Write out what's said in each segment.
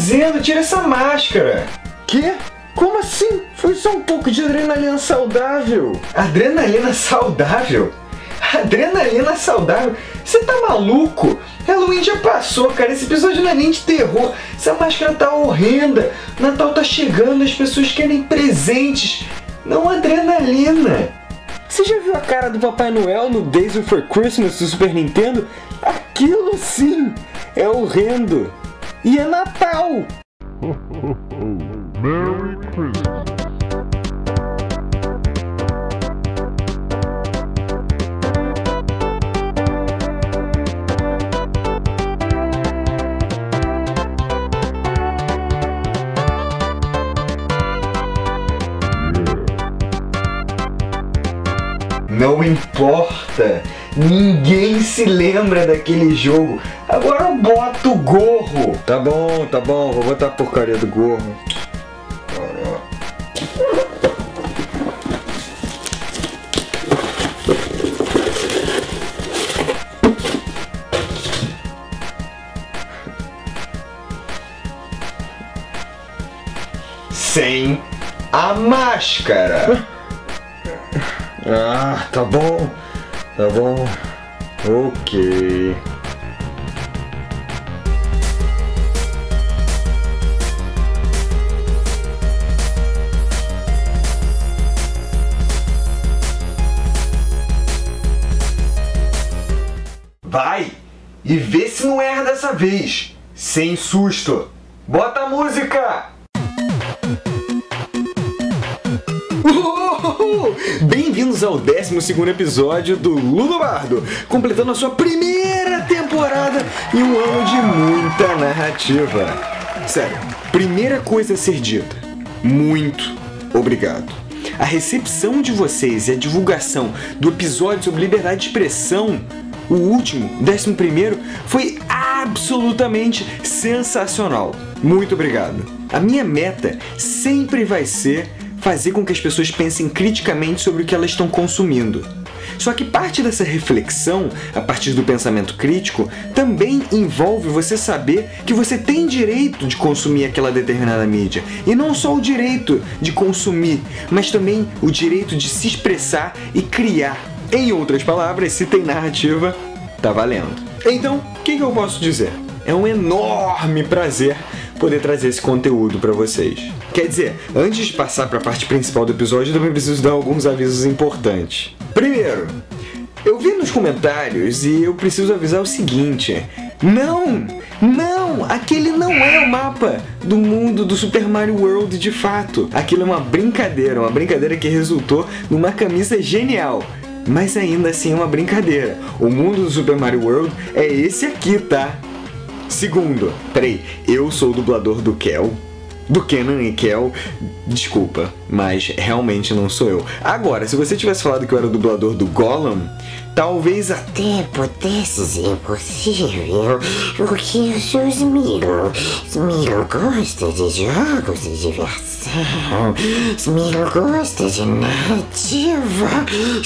fazendo? Tira essa máscara! Quê? Como assim? Foi só um pouco de adrenalina saudável. Adrenalina saudável? Adrenalina saudável? Você tá maluco? Halloween já passou, cara. Esse episódio não é nem de terror. Essa máscara tá horrenda. Natal tá chegando, as pessoas querem presentes, não adrenalina. Você já viu a cara do Papai Noel no Days Before Christmas do Super Nintendo? Aquilo sim é horrendo. E é Natal! Merry Christmas. Não importa, ninguém se lembra daquele jogo. Agora bota o gorro. Tá bom, vou botar a porcaria do gorro. Sem a máscara. Ah, tá bom. Ok. Vai e vê se não erra dessa vez. Sem susto. Bota a música. Bem-vindos ao 12º episódio do Ludo Bardo, completando a sua primeira temporada e um ano de muita narrativa. Sério, primeira coisa a ser dita, muito obrigado. A recepção de vocês e a divulgação do episódio sobre liberdade de expressão, o último, 11º, foi absolutamente sensacional. Muito obrigado. A minha meta sempre vai ser fazer com que as pessoas pensem criticamente sobre o que elas estão consumindo. Só que parte dessa reflexão, a partir do pensamento crítico, também envolve você saber que você tem direito de consumir aquela determinada mídia. E não só o direito de consumir, mas também o direito de se expressar e criar. Em outras palavras, se tem narrativa, tá valendo. Então, o que eu posso dizer? É um enorme prazer poder trazer esse conteúdo para vocês. Quer dizer, antes de passar para a parte principal do episódio, eu também preciso dar alguns avisos importantes. Primeiro, eu vi nos comentários e eu preciso avisar o seguinte: não, aquele não é o mapa do mundo do Super Mario World de fato. Aquilo é uma brincadeira que resultou numa camisa genial. Mas ainda assim é uma brincadeira. O mundo do Super Mario World é esse aqui, tá? Segundo, peraí, eu sou o dublador do Kel, do Kenan e Kel, desculpa, mas realmente não sou eu. Agora, se você tivesse falado que eu era o dublador do Gollum, talvez até pudesse ser possível, porque eu sou Smilo. Smilo gosta de jogos de diversão. Smilo gosta de narrativa.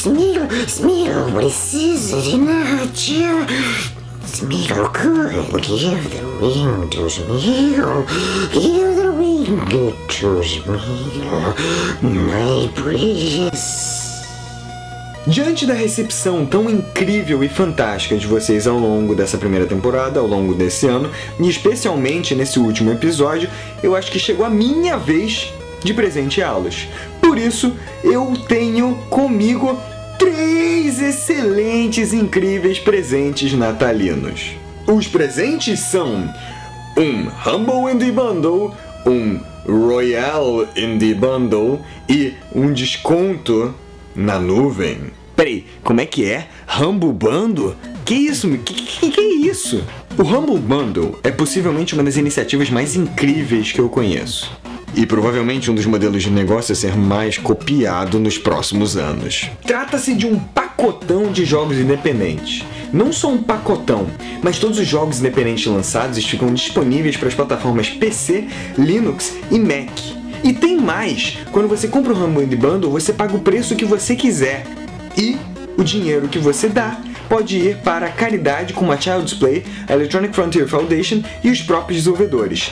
Smilo precisa de narrativa. Smilo could give the ring to Smilo. Give the ring to Smilo, my precious. Diante da recepção tão incrível e fantástica de vocês ao longo dessa primeira temporada, ao longo desse ano, e especialmente nesse último episódio, eu acho que chegou a minha vez de presenteá-los. Por isso, eu tenho comigo 3 excelentes e incríveis presentes natalinos. Os presentes são um Humble Indie Bundle, um Royal Indie Bundle e um desconto na nuvem. Peraí, como é que é? Humble Bundle? Que isso? Que é isso? O Humble Bundle é possivelmente uma das iniciativas mais incríveis que eu conheço. E provavelmente um dos modelos de negócio a ser mais copiado nos próximos anos. Trata-se de um pacotão de jogos independentes. Não só um pacotão, mas todos os jogos independentes lançados ficam disponíveis para as plataformas PC, Linux e Mac. E tem mais! Quando você compra o Humble Indie Bundle, você paga o preço que você quiser. E o dinheiro que você dá pode ir para a caridade como a Child's Play, a Electronic Frontier Foundation e os próprios desenvolvedores.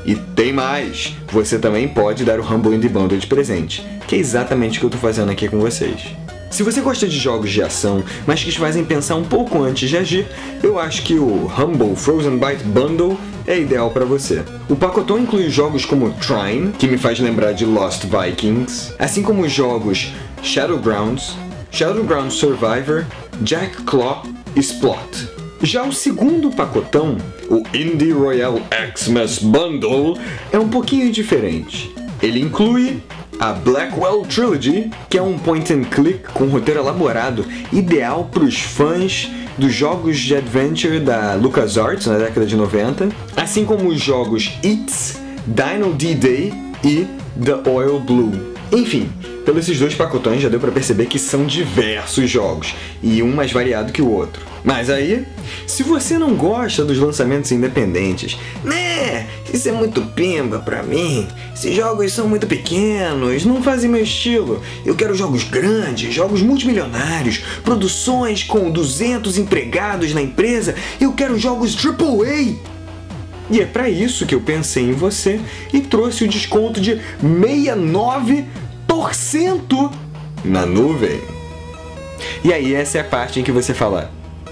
E tem mais! Você também pode dar o Humble Indie Bundle de presente, que é exatamente o que eu tô fazendo aqui com vocês. Se você gosta de jogos de ação, mas que te fazem pensar um pouco antes de agir, eu acho que o Humble Frozen Byte Bundle é ideal para você. O pacotão inclui jogos como Trine, que me faz lembrar de Lost Vikings, assim como os jogos Shadowgrounds, Shadowgrounds Survivor, Jack Claw e Splot. Já o segundo pacotão, o Indie Royale Xmas Bundle, é um pouquinho diferente. Ele inclui a Blackwell Trilogy, que é um point and click com roteiro elaborado, ideal para os fãs dos jogos de adventure da LucasArts na década de 90, assim como os jogos It's, Dino D-Day e The Oil Blue. Enfim, pelos esses dois pacotões já deu pra perceber que são diversos jogos, e um mais variado que o outro. Mas aí, se você não gosta dos lançamentos independentes, né, isso é muito pimba pra mim, esses jogos são muito pequenos, não fazem meu estilo, eu quero jogos grandes, jogos multimilionários, produções com 200 empregados na empresa, eu quero jogos AAA! E é pra isso que eu pensei em você e trouxe o desconto de 69% na nuvem. E aí essa é a parte em que você fala,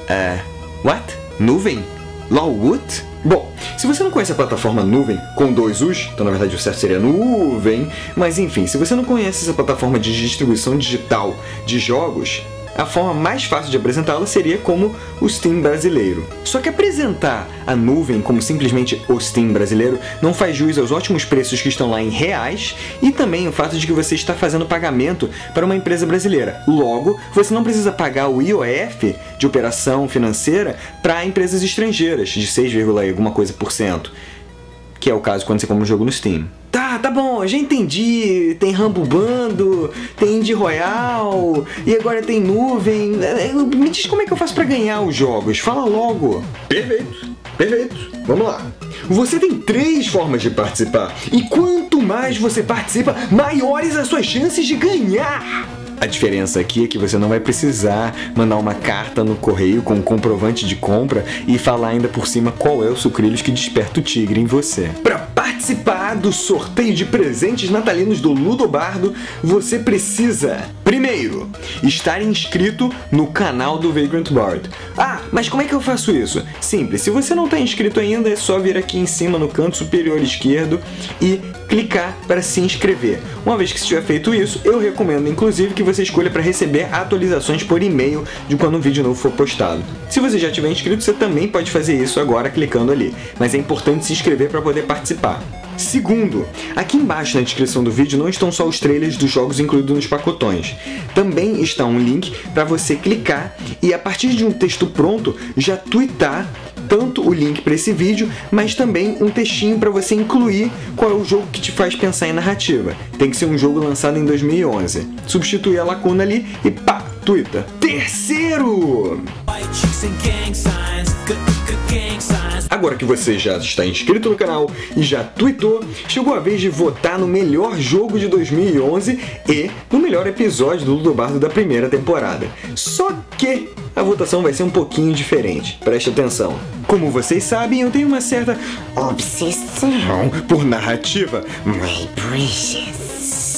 what? Nuvem? Lawwood? Bom, se você não conhece a plataforma Nuvem, com 2 U's, então na verdade o certo seria Nuvem, mas enfim, se você não conhece essa plataforma de distribuição digital de jogos, a forma mais fácil de apresentá-la seria como o Steam brasileiro. Só que apresentar a Nuvem como simplesmente o Steam brasileiro não faz jus aos ótimos preços que estão lá em reais e também o fato de que você está fazendo pagamento para uma empresa brasileira. Logo, você não precisa pagar o IOF de operação financeira para empresas estrangeiras de 6, alguma coisa por cento, que é o caso quando você compra um jogo no Steam. Tá bom, já entendi, tem Humble Bundle, tem Indie Royale, e agora tem Nuvem. Me diz como é que eu faço pra ganhar os jogos, fala logo. Perfeito, vamos lá. Você tem 3 formas de participar, e quanto mais você participa, maiores as suas chances de ganhar. A diferença aqui é que você não vai precisar mandar uma carta no correio com um comprovante de compra e falar ainda por cima qual é o sucrilhos que desperta o tigre em você. Para participar do sorteio de presentes natalinos do Ludobardo, você precisa, primeiro, estar inscrito no canal do Vagrant Bard. Mas como é que eu faço isso? Simples, se você não está inscrito ainda, é só vir aqui em cima no canto superior esquerdo e clicar para se inscrever. Uma vez que você tiver feito isso, eu recomendo inclusive que você escolha para receber atualizações por e-mail de quando um vídeo novo for postado. Se você já tiver inscrito, você também pode fazer isso agora clicando ali, mas é importante se inscrever para poder participar. Segundo, aqui embaixo na descrição do vídeo não estão só os trailers dos jogos incluídos nos pacotões. Também está um link para você clicar e a partir de um texto pronto já tweetar tanto o link para esse vídeo, mas também um textinho para você incluir qual é o jogo que te faz pensar em narrativa. Tem que ser um jogo lançado em 2011. Substitui a lacuna ali e pá, twitta. Terceiro! Agora que você já está inscrito no canal e já tweetou, chegou a vez de votar no melhor jogo de 2011 e no melhor episódio do Ludobardo da primeira temporada. Só que a votação vai ser um pouquinho diferente. Preste atenção. Como vocês sabem, eu tenho uma certa obsessão por narrativa. My precious.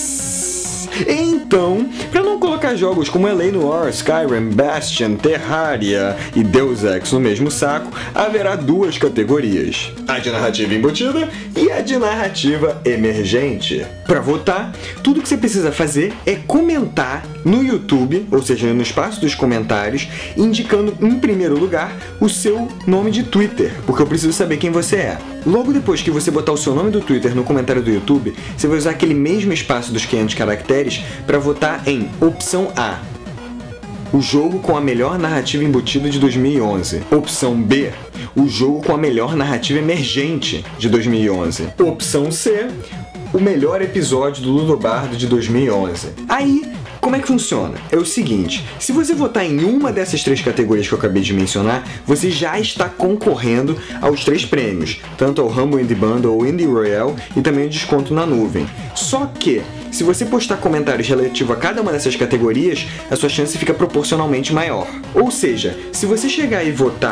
Então, para não colocar jogos como LA Noire, Skyrim, Bastion, Terraria e Deus Ex no mesmo saco, haverá 2 categorias: a de narrativa embutida e a de narrativa emergente. Para votar, tudo que você precisa fazer é comentar no YouTube, ou seja, no espaço dos comentários, indicando em primeiro lugar o seu nome de Twitter, porque eu preciso saber quem você é. Logo depois que você botar o seu nome do Twitter no comentário do YouTube, você vai usar aquele mesmo espaço dos 500 caracteres para votar em opção A, o jogo com a melhor narrativa embutida de 2011. Opção B, o jogo com a melhor narrativa emergente de 2011. Opção C, o melhor episódio do Ludobardo de 2011. Aí, como é que funciona? É o seguinte, se você votar em uma dessas 3 categorias que eu acabei de mencionar, você já está concorrendo aos 3 prêmios, tanto ao Humble Indie Bundle ou Indie Royale e também o desconto na nuvem. Só que, se você postar comentários relativos a cada uma dessas categorias, a sua chance fica proporcionalmente maior. Ou seja, se você chegar e votar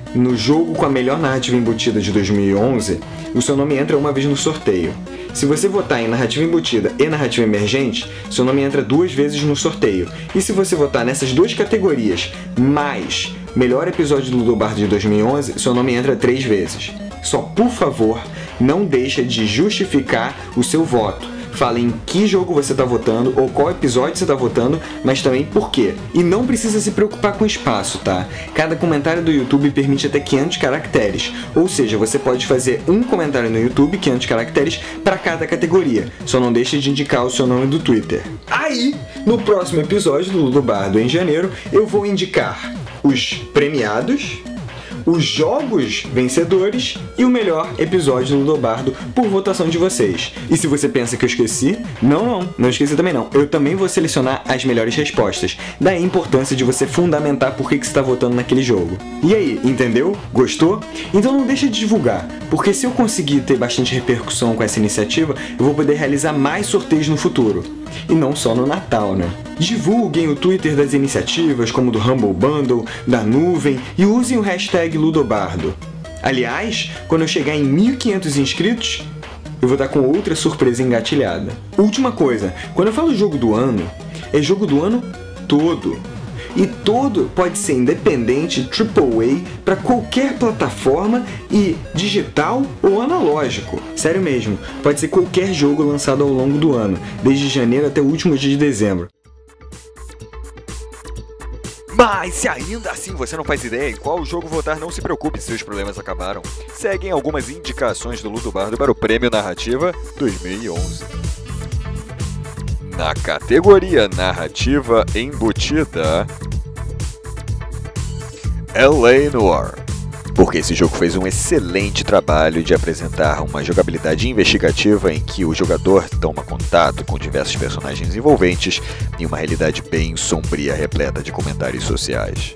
no jogo com a melhor narrativa embutida de 2011, o seu nome entra uma vez no sorteio. Se você votar em narrativa embutida e narrativa emergente, seu nome entra 2 vezes no sorteio. E se você votar nessas 2 categorias, mais melhor episódio do Ludobardo de 2011, seu nome entra 3 vezes. Só, por favor, não deixa de justificar o seu voto. Fala em que jogo você está votando ou qual episódio você está votando, mas também por quê. E não precisa se preocupar com espaço, tá? Cada comentário do YouTube permite até 500 caracteres. Ou seja, você pode fazer um comentário no YouTube, 500 caracteres, para cada categoria. Só não deixe de indicar o seu nome do Twitter. Aí, no próximo episódio do Ludobardo em janeiro, eu vou indicar os premiados, os jogos vencedores e o melhor episódio do Ludobardo por votação de vocês. E se você pensa que eu esqueci, não esqueci também não. Eu também vou selecionar as melhores respostas. Daí a importância de você fundamentar por que você está votando naquele jogo. E aí, entendeu? Gostou? Então não deixa de divulgar, porque se eu conseguir ter bastante repercussão com essa iniciativa, eu vou poder realizar mais sorteios no futuro. E não só no Natal, né? Divulguem o Twitter das iniciativas, como do Humble Bundle, da Nuvem, e usem o hashtag Ludobardo. Aliás, quando eu chegar em 1.500 inscritos, eu vou estar com outra surpresa engatilhada. Última coisa, quando eu falo jogo do ano, é jogo do ano todo. E todo pode ser independente, AAA, para qualquer plataforma e digital ou analógico. Sério mesmo, pode ser qualquer jogo lançado ao longo do ano, desde janeiro até o último dia de dezembro. Mas se ainda assim você não faz ideia em qual jogo votar, não se preocupe, seus problemas acabaram. Seguem algumas indicações do Ludobardo para o Prêmio Narrativa 2011. Na categoria Narrativa Embutida, L.A. Noire, porque esse jogo fez um excelente trabalho de apresentar uma jogabilidade investigativa em que o jogador toma contato com diversos personagens envolventes em uma realidade bem sombria, repleta de comentários sociais.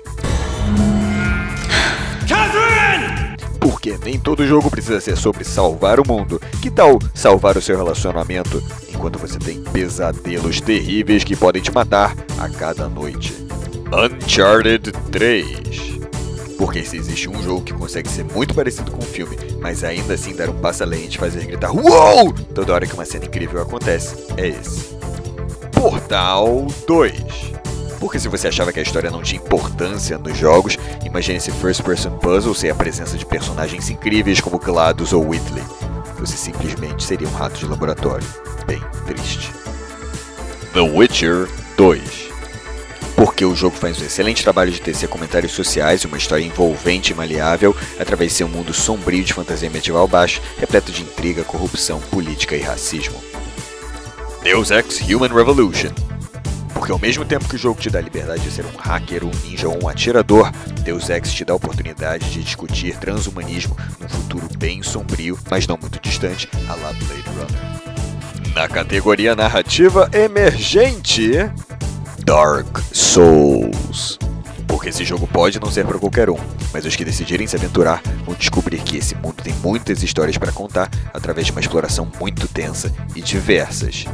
Porque nem todo jogo precisa ser sobre salvar o mundo. Que tal salvar o seu relacionamento enquanto você tem pesadelos terríveis que podem te matar a cada noite? Uncharted 3. Porque se existe um jogo que consegue ser muito parecido com um filme, mas ainda assim dar um passo além e te fazer gritar UOU! Toda hora que uma cena incrível acontece, é esse. Portal 2. Porque se você achava que a história não tinha importância nos jogos, imagine esse first person puzzle sem a presença de personagens incríveis como GLaDOS ou Whitley. Você simplesmente seria um rato de laboratório. Bem triste. The Witcher 2. Porque o jogo faz um excelente trabalho de tecer comentários sociais e uma história envolvente e maleável através de seu mundo sombrio de fantasia medieval baixa, repleto de intriga, corrupção, política e racismo. Deus Ex Human Revolution. Porque ao mesmo tempo que o jogo te dá a liberdade de ser um hacker, um ninja ou um atirador, Deus Ex te dá a oportunidade de discutir transhumanismo num futuro bem sombrio, mas não muito distante, à la Blade Runner. Na categoria Narrativa Emergente, Dark Souls. Porque esse jogo pode não ser para qualquer um, mas os que decidirem se aventurar vão descobrir que esse mundo tem muitas histórias para contar através de uma exploração muito tensa e diversas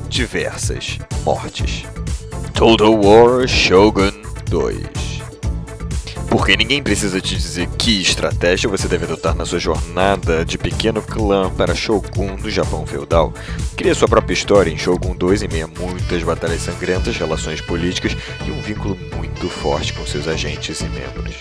mortes. Total War Shogun 2. Porque ninguém precisa te dizer que estratégia você deve adotar na sua jornada de pequeno clã para Shogun do Japão feudal. Cria sua própria história em Shogun 2 em meio a muitas batalhas sangrentas, relações políticas e um vínculo muito forte com seus agentes e membros.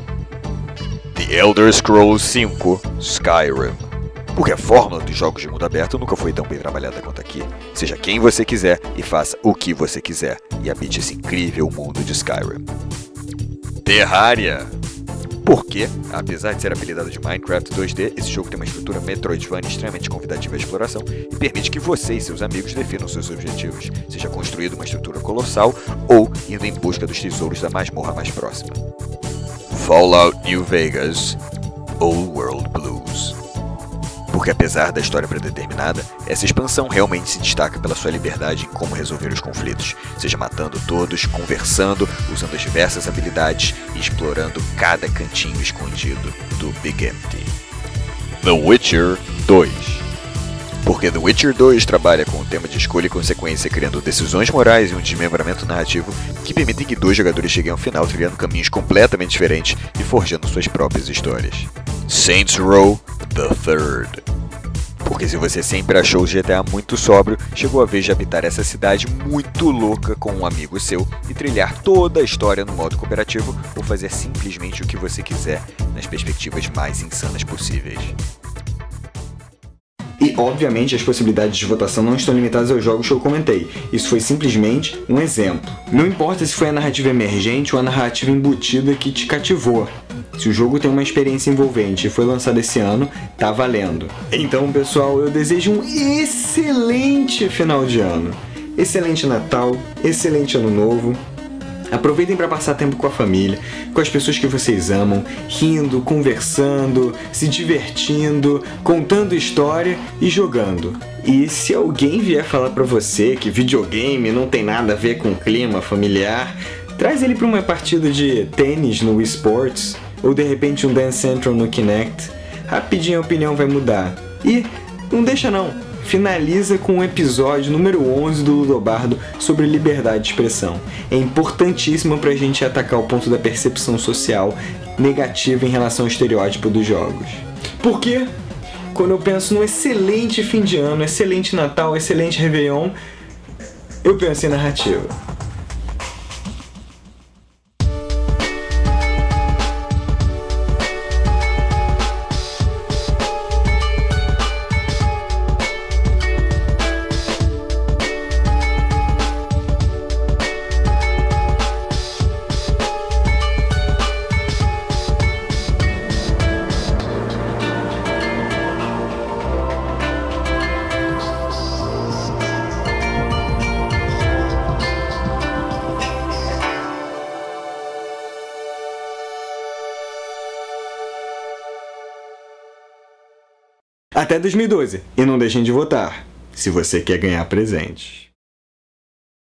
The Elder Scrolls V Skyrim. Porque a fórmula dos jogos de mundo aberto nunca foi tão bem trabalhada quanto aqui. Seja quem você quiser e faça o que você quiser, e habite esse incrível mundo de Skyrim. Terraria. Porque, apesar de ser apelidado de Minecraft 2D, esse jogo tem uma estrutura Metroidvania extremamente convidativa à exploração e permite que você e seus amigos definam seus objetivos, seja construindo uma estrutura colossal ou indo em busca dos tesouros da masmorra mais próxima. Fallout New Vegas Old World Blues. Porque apesar da história predeterminada, essa expansão realmente se destaca pela sua liberdade em como resolver os conflitos, seja matando todos, conversando, usando as diversas habilidades e explorando cada cantinho escondido do Big Empty. The Witcher 2. Porque The Witcher 2 trabalha com o tema de escolha e consequência, criando decisões morais e um desmembramento narrativo que permitem que dois jogadores cheguem ao final trilhando caminhos completamente diferentes e forjando suas próprias histórias. Saints Row The Third. Porque se você sempre achou o GTA muito sóbrio, chegou a vez de habitar essa cidade muito louca com um amigo seu e trilhar toda a história no modo cooperativo ou fazer simplesmente o que você quiser nas perspectivas mais insanas possíveis. E, obviamente, as possibilidades de votação não estão limitadas aos jogos que eu comentei. Isso foi simplesmente um exemplo. Não importa se foi a narrativa emergente ou a narrativa embutida que te cativou. Se o jogo tem uma experiência envolvente e foi lançado esse ano, tá valendo. Então, pessoal, eu desejo um excelente final de ano. Excelente Natal, excelente Ano Novo. Aproveitem para passar tempo com a família, com as pessoas que vocês amam, rindo, conversando, se divertindo, contando história e jogando. E se alguém vier falar para você que videogame não tem nada a ver com clima familiar, traz ele para uma partida de tênis no Wii Sports ou de repente um Dance Central no Kinect. Rapidinho a opinião vai mudar. E não deixa não. Finaliza com o episódio número 11 do Ludobardo sobre liberdade de expressão. É importantíssimo pra gente atacar o ponto da percepção social negativa em relação ao estereótipo dos jogos. Porque quando eu penso num excelente fim de ano, excelente Natal, excelente Réveillon, eu penso em narrativa. Até 2012. E não deixem de votar, se você quer ganhar presente.